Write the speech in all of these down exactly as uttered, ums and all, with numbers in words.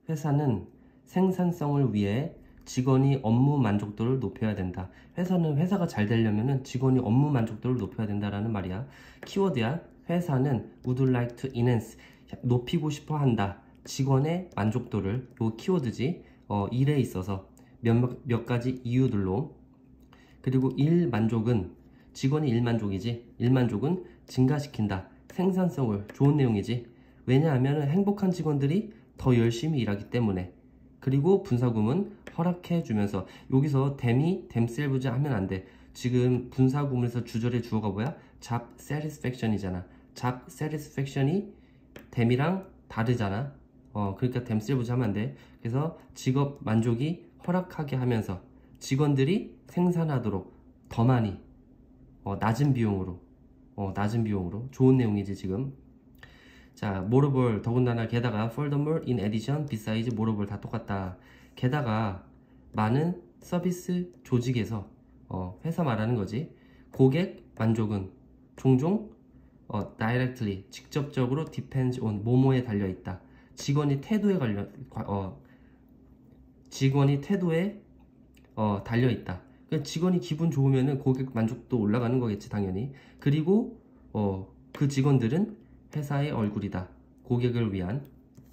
회사는 생산성을 위해 직원이 업무 만족도를 높여야 된다. 회사는 회사가 잘 되려면 직원이 업무 만족도를 높여야 된다라는 말이야. 키워드야. 회사는 would like to enhance, 높이고 싶어 한다. 직원의 만족도를, 요 키워드지. 어, 일에 있어서 몇, 몇 가지 이유들로. 그리고 일 만족은, 직원이 일 만족이지. 일 만족은 증가시킨다. 생산성을, 좋은 내용이지. 왜냐하면 행복한 직원들이 더 열심히 일하기 때문에. 그리고 분사구문 허락해주면서, 여기서 댐이 themselves 하면 안 돼. 지금 분사구문에서 주절의 주어가 뭐야? job satisfaction이잖아. job satisfaction이 them이랑 다르잖아. 어, 그러니까 themselves 하면 안 돼. 그래서 직업 만족이 허락하게 하면서 직원들이 생산하도록 더 많이, 어, 낮은 비용으로, 어, 낮은 비용으로. 좋은 내용이지 지금. 자, moreover, 더군다나, 게다가, furthermore, in addition, besides, moreover 다 똑같다. 게다가 많은 서비스 조직에서, 어, 회사 말하는 거지. 고객 만족은 종종 어, directly, 직접적으로 depends on, 뭐뭐에 달려있다. 직원이 태도에 관련, 어, 직원이 태도에 어, 달려있다. 그러니까 직원이 기분 좋으면은 고객 만족도 올라가는 거겠지, 당연히. 그리고 어, 그 직원들은 회사의 얼굴이다. 고객을 위한.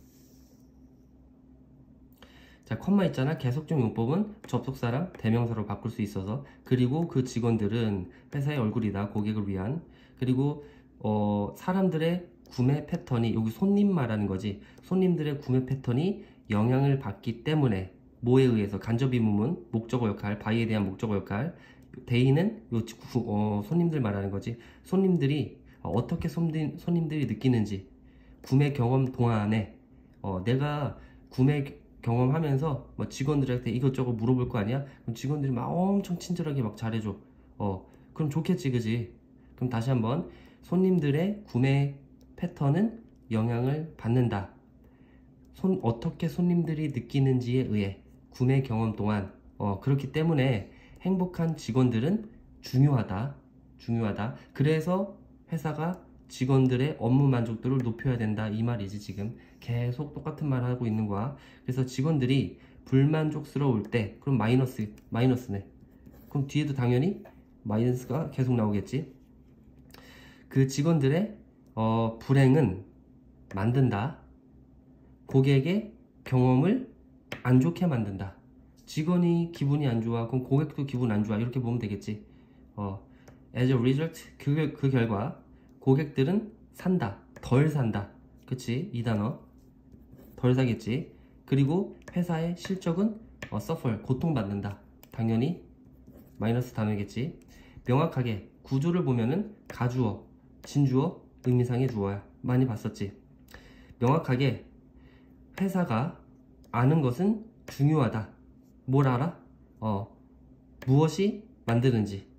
자, 컴마 있잖아. 계속적 용법은 접속사랑 대명사로 바꿀 수 있어서. 그리고 그 직원들은 회사의 얼굴이다. 고객을 위한. 그리고 어, 사람들의 구매 패턴이, 여기 손님 말하는 거지. 손님들의 구매 패턴이 영향을 받기 때문에, 뭐에 의해서? 간접의문문, 목적어 역할, 바이에 대한 목적어 역할. 대의는 요 구, 어, 손님들 말하는 거지. 손님들이 어, 어떻게 손님, 손님들이 느끼는지, 구매 경험 동안에 어, 내가 구매 경험하면서 뭐 직원들한테 이것저것 물어볼 거 아니야? 그럼 직원들이 막 엄청 친절하게 막 잘해줘. 어, 그럼 좋겠지, 그지? 그럼 다시 한번, 손님들의 구매 패턴은 영향을 받는다. 손, 어떻게 손님들이 느끼는지에 의해, 구매 경험 동안. 어, 그렇기 때문에 행복한 직원들은 중요하다. 중요하다. 그래서 회사가 직원들의 업무 만족도를 높여야 된다, 이 말이지. 지금 계속 똑같은 말 하고 있는 거야. 그래서 직원들이 불만족스러울 때, 그럼 마이너스, 마이너스네. 그럼 뒤에도 당연히 마이너스가 계속 나오겠지. 그 직원들의 어, 불행은 만든다. 고객의 경험을 안 좋게 만든다. 직원이 기분이 안 좋아, 그럼 고객도 기분 안 좋아. 이렇게 보면 되겠지. 어, as a result, 그, 그 결과 고객들은 산다, 덜 산다. 그치? 이 단어 덜 사겠지. 그리고 회사의 실적은 어, suffer, 고통받는다. 당연히 마이너스 단어겠지. 명확하게 구조를 보면은 가주어, 진주어, 의미상의 주어야. 많이 봤었지. 명확하게 회사가 아는 것은 중요하다. 뭘 알아? 어, 무엇이 만드는지.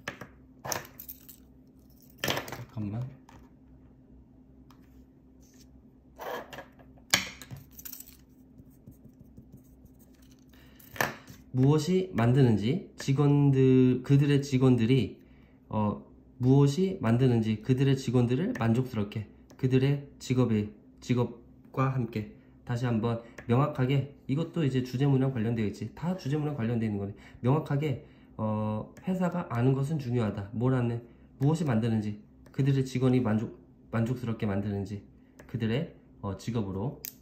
잠깐만. 무엇이 만드는지, 직원들, 그들의 직원들이 어, 무엇이 만드는지 그들의 직원들을 만족스럽게, 그들의 직업의 직업과 함께. 다시 한번, 명확하게, 이것도 이제 주제문이랑 관련되어 있지. 다 주제문이랑 관련되어 있는 거네. 명확하게 어, 회사가 아는 것은 중요하다. 뭘 아는? 무엇이 만드는지, 그들의 직원이 만족, 만족스럽게 만드는지, 그들의 어, 직업으로.